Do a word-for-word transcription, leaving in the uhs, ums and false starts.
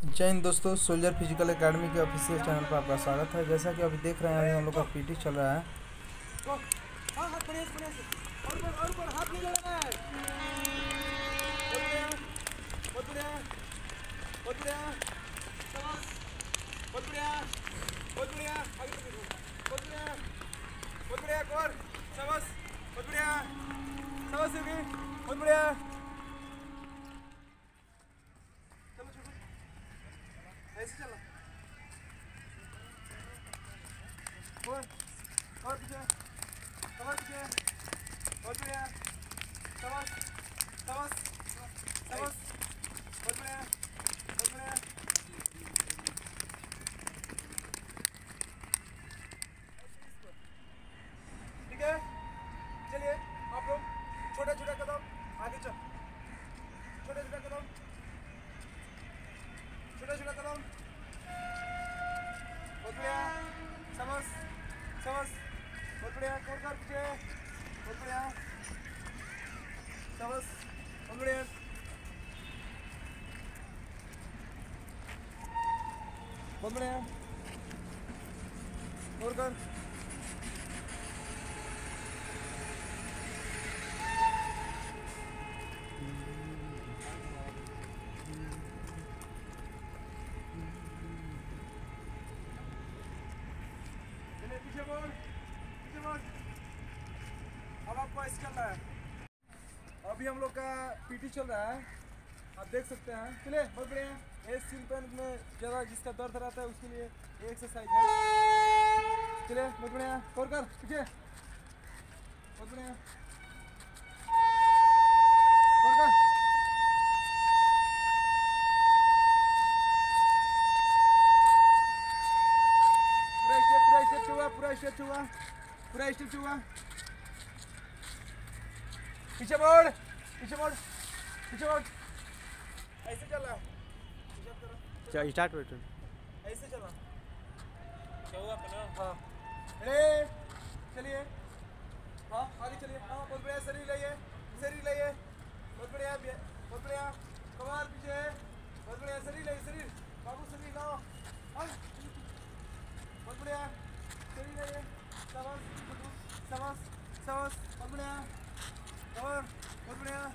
जय हिंद दोस्तों, सोल्जर फिजिकल एकेडमी के ऑफिशियल चैनल पर आपका स्वागत है। जैसा कि अभी देख रहे हैं, अभी हम लोग का पीटी चल रहा है। ऐसे चला और और पीछे और पीछे और बढ़िया शाबाश शाबाश शाबाश और बढ़िया और बढ़िया ठीक है। चलिए आप लोग छोटा छोटा कदम आगे चल, छोटा छोटा कदम, छोटा छोटा कदम, बहुत बढ़िया शाबाश शाबाश, बहुत बढ़िया और कर पीछे, बहुत बढ़िया शाबाश, बहुत बढ़िया बहुत बढ़िया और कर पीछे बोल पीछे बोल। अब आपको ऐसे चल रहा है। अभी हम लोग का पीटी चल रहा है, आप देख सकते हैं। चलिए बहुत बढ़िया। इस सील पेन में ज़्यादा जिसका दर्द रहता है उसके लिए ये एक्सरसाइज है। चलिए बहुत बढ़िया और कर पीछे, बहुत बढ़िया और कर पूरा स्टेप पूरा स्टेप हुआ पूरा स्टेप हुआ पूरा स्टेप हुआ। पीछे मोड़ पीछे मोड़ पीछे मोड़। ऐसे चल रहा है, चल स्टार्ट बेटा। ऐसे चला क्या हुआ अपना। हाँ अरे चलिए, हाँ आगे चलिए। हाँ बहुत बढ़िया, शरीर लाइए शरीर लाइए, बहुत बढ़िया बहुत बढ़िया कमाल पीछे, बहुत बढ़िया शरीर लाइए शरीर बाबू शरीर लाओ। हाँ बहुत बढ़िया शरीर लाइए, शाबाश शाबाश शाबाश बहुत बढ़िया और बहुत बढ़िया